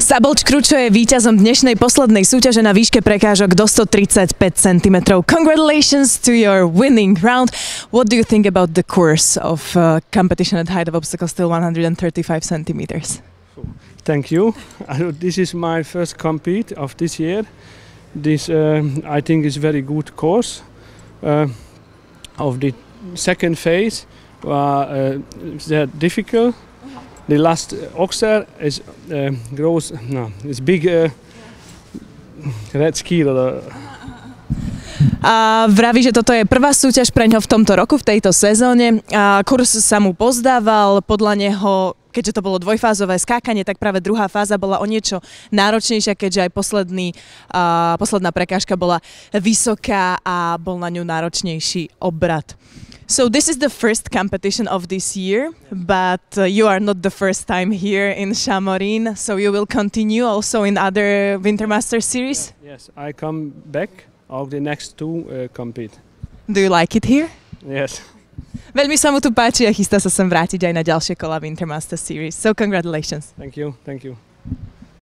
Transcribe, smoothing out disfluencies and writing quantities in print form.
Szabolcs Kručo je víťazom dnešnej poslednej súťaže na výške prekážok do 135 cm. Congratulations to your winning round. What do you think about the course of competition at height of obstacles till 135 centimeters? Thank you. This is my first compete of this year. This I think is very good course. Of the second phase they're difficult. The last oxer is big red ski. A vraví, že toto je prvá súťaž pre ňo v tomto roku, v tejto sezóne. A kurz sa mu pozdával, podľa neho, keďže to bolo dvojfázové skákanie, tak práve druhá fáza bola o niečo náročnejšia, keďže aj posledná prekážka bola vysoká a bol na ňu náročnejší obrat. So this is the first competition of this year, but you are not the first time here in Šamorín, so you will continue also in other Winter Masters series? Yes, I come back of the next two compete. Do you like it here? Yes. Veľmi sa mu tu páči a chystá sa sem vrátiť aj na ďalšie kola Winter Masters series. So congratulations. Thank you, thank you.